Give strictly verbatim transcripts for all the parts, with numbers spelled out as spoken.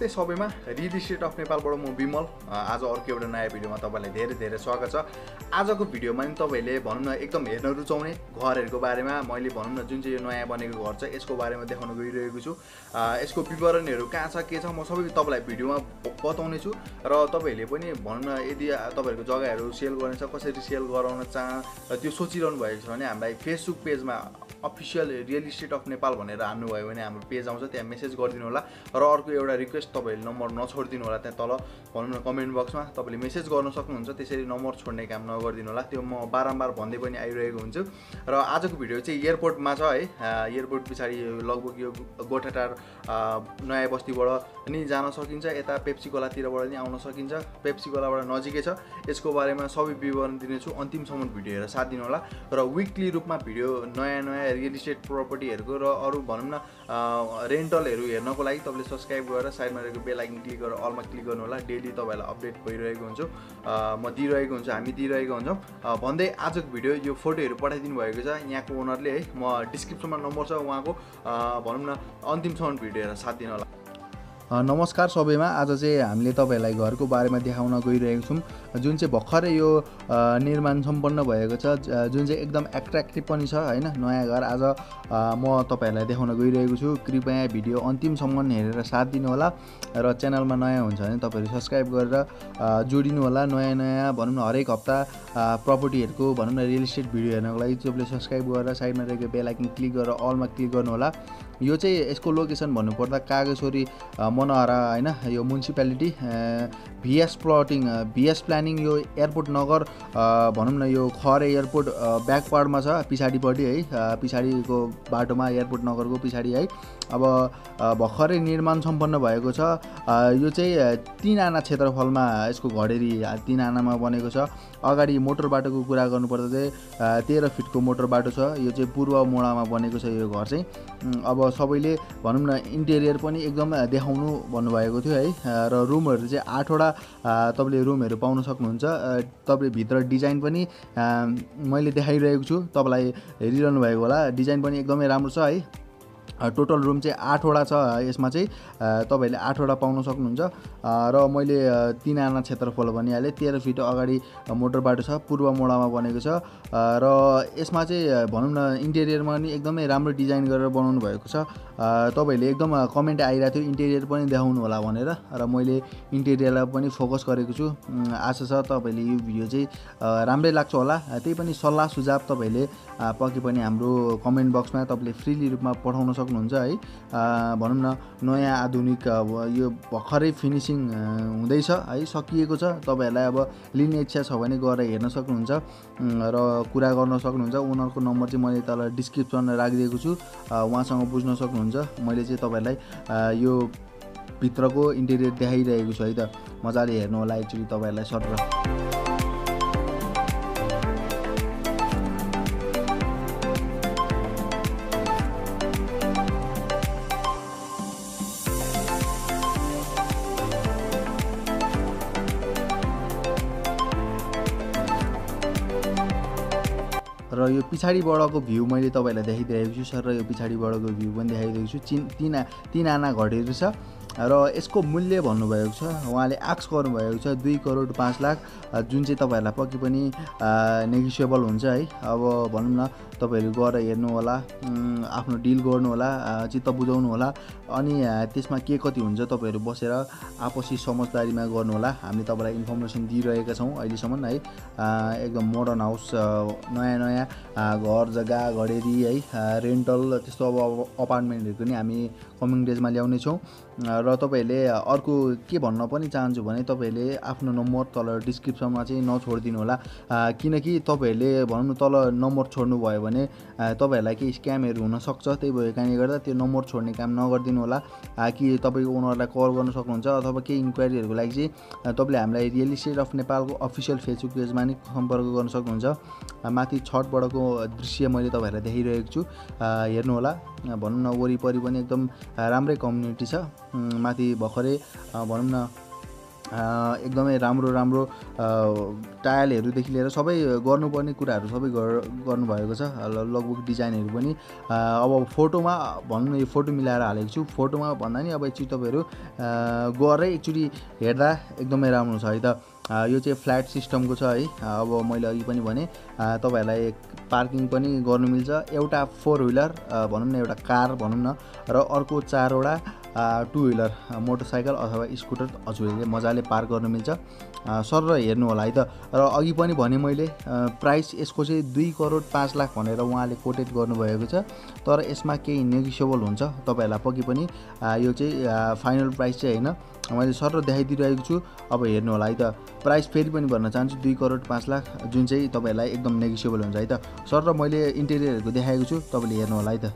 नमस्ते सबैमा real estate of नेपालबाट म विमल आज अर्को एउटा नयाँ भिडियोमा तपाईलाई धेरै धेरै स्वागत छ। आजको भिडियोमा नि तपाईले भनौं न एकदम हेर्न रुचाउने घरहरुको बारेमा मैले भनौं न जुन चाहिँ यो नयाँ बनेको घर छ यसको बारेमा देखाउन गइरहेको छु। यसको विवरणहरु कहाँ छ के छ म सबै तपाईलाई भिडियोमा बताउने छु र तपाईहरुले पनि भनौं न यदि तपाईहरुको जग्गाहरु सेल गर्ने छ कसरी सेल गराउन चाह त्यो सोचिरहनु भएको छ भने हामीलाई फेसबुक पेजमा official real estate of Nepal भनेर हान्नु भयो भने हाम्रो पेज आउँछ, त्यहाँ मेसेज गरिदिनु होला। र अर्को एउटा रिक्वेस्ट तपाईहरुले नम्बर नछोड्दिनु होला, त्यहाँ तल भनौं न कमेन्ट बक्समा तपाईले मेसेज गर्न सक्नुहुन्छ, त्यसरी नम्बर छोड्ने काम नगर्दिनु होला। त्यो म बारम्बार भन्दै पनि आइरहेको हुन्छु। र आजको भिडियो चाहिँ एयरपोर्टमा छ है। एयरपोर्ट पछाडी लगभग यो गोठाटार नयाँ बस्तीबाट नि जान सकिन्छ, यता पेप्सी खोलातिरबाट नि आउन सकिन्छ, पेप्सी खोलाबाट नजिकै छ। यसको बारेमा सबै विवरण दिनेछु, अन्तिमसम्म भिडियो हेरेर साथ दिनु होला। र विकली रूपमा भिडियो नयाँ नयाँ रियल इस्टेट प्रोपर्टीहरुको र अरु भनौं न रेन्टलहरु हेर्नको लागि तपाईले सब्स्क्राइब गरेर साइडमा रहेको बेल आइकन क्लिक गरेर अलमा क्लिक गर्नु होला। डेली तपाईलाई अपडेट भइरहेको हुन्छ, म दिइरहेको हुन्छु, हामी दिइरहेको हुन्छौं। भन्दै आजको भिडियो यो फोटोहरु पठाइदिनु भएको छ यहाँको ओनरले है। म डिस्क्रिप्सनमा नम्बर छ उहाँको, भनौं न अन्तिमसम्म भिडियो हेरेर साथ दिनु होला। नमस्कार सबैमा, आज चाहिँ हामीले तपाईहरुलाई घरको बारेमा देखाउन गइरहेको छौं जुन चाहिँ भर्खरै यो निर्माण सम्पन्न भएको छ, जुन चाहिँ एकदम एट्र्याक्टिभ पनि छ हैन। नयाँ घर आज म तपाईहरुलाई देखाउन गइरहेको छु। कृपया भिडियो अन्तिमसम्म हेरेर साथ दिनु होला र च्यानलमा नयाँ हुन्छ भने तपाईहरु सब्स्क्राइब गरेर जोडिनु होला। नयाँ नयाँ भनौं न हरेक हप्ता प्रपर्टीहरुको भनौं न रियल इस्टेट भिडियो हेर्नको लागि तपाईले सब्स्क्राइब गरेर साइडमा रहेको बेल आइकन क्लिक गरेर अलमा क्लिक गर्नु होला। यो चाहिँ यसको लोकेसन भन्नुपर्दा कागेश्वरी मनहरा हैन, यो municipality V S plotting V S planning यो एयरपोर्ट नगर भनौं न यो खरे एयरपोर्ट ब्याकवार्डमा छ, पछाडीपट्टि है, पछाडीको बाटोमा एयरपोर्ट नगरको पछाडी है। अब भर्खरै निर्माण सम्पन्न भएको छ। यो चाहिँ तीन आना क्षेत्रफलमा यसको घडेरी तीन आनामा बनेको छ। अगाडि मोटर बाटोको कुरा गर्नुपर्दा चाहिँ तेह्र फिटको मोटर बाटो छ। यो चाहिँ पूर्व मोडामा बनेको छ यो घर चाहिँ। अब सबैले भनौं न इन्टेरियर पनि एकदम देखाउनु भन्नुभएको थियो है। र रुमहरु चाहिँ आठवटा तपाईले रुमहरु पाउन सक्नुहुन्छ। तपाईले भित्र डिजाइन पनि मैले देखाइरहेको छु, तपाईलाई हेरिरहनु भएको होला। डिजाइन पनि एकदमै राम्रो छ है। टोटल रुम चाहिँ आठवटा छ, यसमा चाहिँ तपाईले आठवटा पाउन सक्नुहुन्छ। र मैले तीन आना क्षेत्रफल भनिहालेँ, तेह्र फिट अगाडि मोटर बाटो छ, पूर्व मोडामा बनेको छ। र यसमा चाहिँ भनौं न इन्टेरियरमा नि एकदमै राम्रो डिजाइन गरेर बनाउनु भएको छ। तपाईहरुले एकदम कमेन्ट आइरहेको थियो इन्टेरियर पनि देखाउनु होला भनेर, र मैले इन्टेरियरलाई पनि फोकस गरेको छु। आशा छ तपाईहरुले यो भिडियो चाहिँ राम्रै लाग्छ होला। त्यही पनि सल्लाह सुझाव तपाईहरुले पक्कै पनि हाम्रो कमेन्ट बक्समा तपाईले फ्रीली रूपमा पठाउन सक्नुहुन्छ है। भनौं न नयाँ आधुनिक अब यो भर्खरै फिनिसिङ हुँदैछ है, सकिएको छ। तपाईहरुलाई अब लिने इच्छा छ भने गएर हेर्न सक्नुहुन्छ र कुरा गर्न सक्नुहुन्छ। ओनरको नम्बर चाहिँ मैले तल डिस्क्रिप्सनमा राखिदिएको छु, उहाँसँग बुझ्न सक्नुहुन्छ। मैले चाहिँ तपाईहरुलाई यो भित्रको इन्टेरियर देखाइरहेको छु है त, मजाले हेर्नु होला एक्चुअली तपाईहरुलाई सटर। र यो पछाडीबाटको भ्यू मैले तपाईहरुलाई देखाइदिएको छु सर, र यो पछाडीबाटको भ्यू पनि देखाइदिएको छु। तीन तीन तीन आना घडेरी छ र यसको मूल्य भन्नुभएको छ, उहाँले आक्स गर्नुभएको छ दुई करोड पाँच लाख, जुन चाहिँ तपाईहरुलाई पक्कै पनि नेगोसिएबल हुन्छ है। अब भनौं न तपाईहरु गएर हेर्नु होला, आफ्नो डिल गर्नु होला, चित्त बुझाउनु होला, अनि त्यसमा के कति हुन्छ तपाईहरु बसेर आपसी समझदारीमा गर्नु होला। हामीले तपाईलाई इन्फर्मेसन दिइरहेका छौं अहिलेसम्म है। एकदम मोडर्न हाउस, नयाँ नयाँ घर जग्गा घडेरी है, रेन्टल त्यस्तो अब अपार्टमेन्टहरुको नि हामी कमिङ डेजमा ल्याउने छौं। र तपाईहरुले अर्को के भन्न पनि चाहन्छु भने तपाईहरुले आफ्नो नम्बर तल डिस्क्रिप्सनमा चाहिँ नछोड्दिनु होला, किनकि तपाईहरुले भनौं न तल नम्बर छोड्नु भयो भने तपाईहरुलाई केही स्क्यामहरु हुन सक्छ। त्यही भएर कारणले गर्दा त्यो नम्बर छोड्ने काम नगर्दिनु होला। कि तपाईको ओनरलाई कल गर्न सक्नुहुन्छ अथवा केही इन्क्वायरीहरुको लागि चाहिँ तपाईले हामीलाई रियल इस्टेट अफ नेपालको अफिसियल फेसबुक पेजमा नि सम्पर्क गर्न सक्नुहुन्छ। माथि छतबाटको दृश्य मैले तपाईहरुलाई देखाइरहेको छु, हेर्नु होला। भनौं न वरिपरि पनि एकदम राम्रै कम्युनिटी छ। माथि भर्खरै भनौं न एकदमै राम्रो राम्रो टायलहरूदेखि लिएर सबै गर्नुपर्ने कुराहरू सबै गर्नुभएको छ। लगभग डिजाइनहरू पनि अब फोटोमा भनौँ न, यो फोटो मिलाएर हालेको छु। फोटोमा भन्दा नि अब एकचोटि तपाईँहरू गएर एकचोटि हेर्दा एकदमै राम्रो छ है त। यो चाहिँ फ्ल्याट सिस्टमको छ है। अब मैले अघि पनि भने तपाईँहरूलाई पार्किङ पनि गर्नु मिल्छ। एउटा फोर व्हिलर भनौँ न, एउटा कार भनौँ न, र अर्को चारवटा टु व्हिलर मोटरसाइकल अथवा स्कुटर हजुरहरूले मजाले पार्क गर्न मिल्छ। सर र हेर्नु होला है त। र अघि पनि भने मैले प्राइस यसको चाहिँ दुई करोड पाँच लाख भनेर उहाँले कोटेड गर्नुभएको छ। तर यसमा केही नेगोसिएबल हुन्छ तपाईँहरूलाई पक्कै पनि। यो चाहिँ फाइनल प्राइस चाहिँ होइन, मैले सर र देखाइदिइरहेको छु। अब हेर्नु होला है त। प्राइस फेरि पनि भन्न चाहन्छु दुई करोड पाँच लाख, जुन चाहिँ तपाईँहरूलाई एकदम नेगोसिएबल हुन्छ है त। सर र मैले इन्टेरियरहरूको देखाएको छु, तपाईँले हेर्नु होला है त।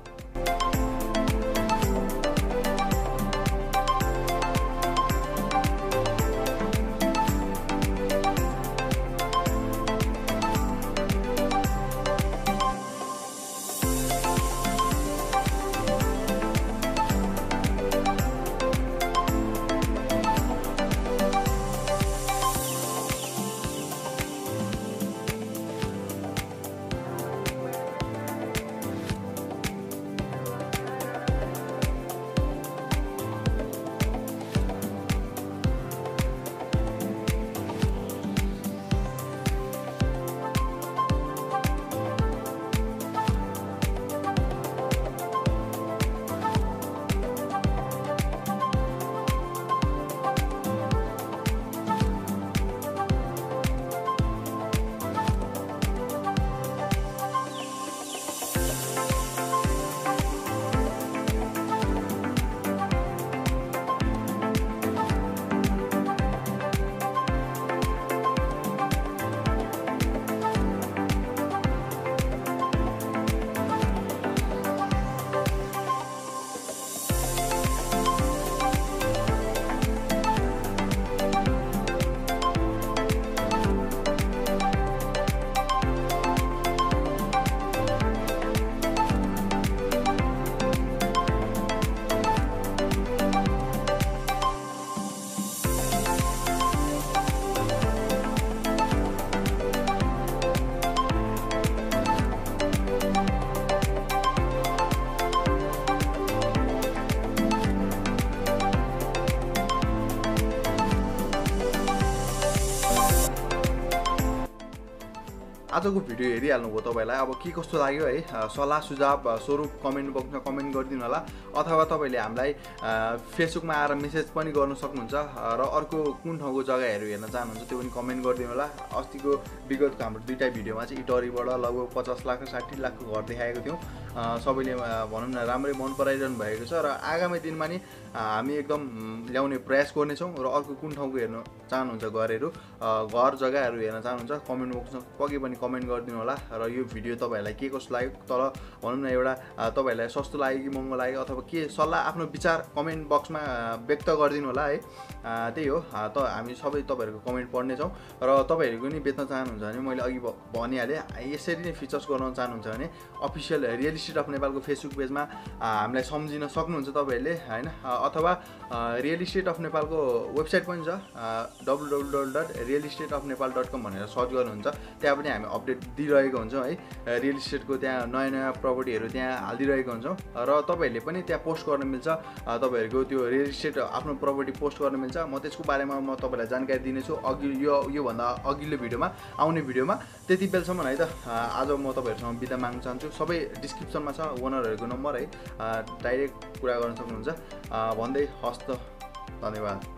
आजको भिडियो हेरिहाल्नुभयो तपाईँलाई अब के कस्तो लाग्यो है सल्लाह सुझाव स्वरूप कमेन्ट बक्समा कमेन्ट गरिदिनु होला अथवा तपाईँले हामीलाई फेसबुकमा आएर मेसेज पनि गर्न सक्नुहुन्छ र अर्को कुन ठाउँको जग्गाहरू हेर्न चाहनुहुन्छ त्यो पनि कमेन्ट गरिदिनु होला। अस्तिको विगतको हाम्रो दुईटा भिडियोमा चाहिँ इटरीबाट लगभग पचास लाख साठी लाखको घर देखाएको थियौँ। सबैले भनौँ न राम्रै मन पराइरहनु भएको छ र आगामी दिनमा नि हामी एकदम ल्याउने प्रयास गर्नेछौँ र अर्को कुन ठाउँको हेर्न चाहनुहुन्छ घरहरू घर जग्गाहरू हेर्न चाहनुहुन्छ कमेन्ट बक्समा पक्कै पनि कमेन्ट गरिदिनु होला। र यो भिडियो तपाईँहरूलाई के कस्तो लाग्यो तर भनौँ न एउटा तपाईँहरूलाई सस्तो लाग्यो कि महँगो लाग्यो अथवा के सल्लाह आफ्नो विचार कमेन्ट बक्समा व्यक्त गरिदिनु होला है। त्यही हो त हामी सबै तपाईँहरूको कमेन्ट पढ्नेछौँ र तपाईँहरूको नि बेच्न चाहनुहुन्छ भने मैले अघि भनिहालेँ यसरी नै फिचर्स गराउन चाहनुहुन्छ भने अफिसियल रियल इस्टेट अफ नेपालको फेसबुक पेजमा हामीलाई सम्झिन सक्नुहुन्छ तपाईँहरूले होइन अथवा रियल इस्टेट अफ नेपालको वेबसाइट पनि छ W W W dot real estate of Nepal dot com भनेर सर्च गर्नुहुन्छ त्यहाँ पनि हामी अपडेट दिइरहेको हुन्छौँ है। रियल इस्टेटको त्यहाँ नयाँ नयाँ प्रपर्टीहरू त्यहाँ हालिदिइरहेको हुन्छौँ र तपाईँहरूले पनि त्यहाँ पोस्ट गर्न मिल्छ। तपाईँहरूको त्यो रियल इस्टेट आफ्नो प्रपर्टी पोस्ट गर्न मिल्छ। म त्यसको बारेमा म तपाईँलाई जानकारी दिनेछु अघि यो योभन्दा अघिल्लो भिडियोमा आउने भिडियोमा। त्यति बेलसम्म है त आज म तपाईँहरूसँग बिदा माग्न चाहन्छु। सबै डिस्क्रिप्सनमा छ ओनरहरूको नम्बर है, डाइरेक्ट कुरा गर्न सक्नुहुन्छ। भन्दै हस्त धन्यवाद।